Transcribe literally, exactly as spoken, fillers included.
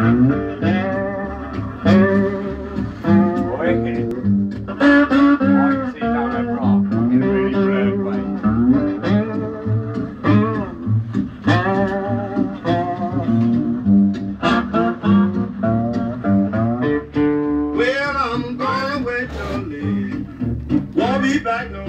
Well, I'm gonna wait till late. Won't be back no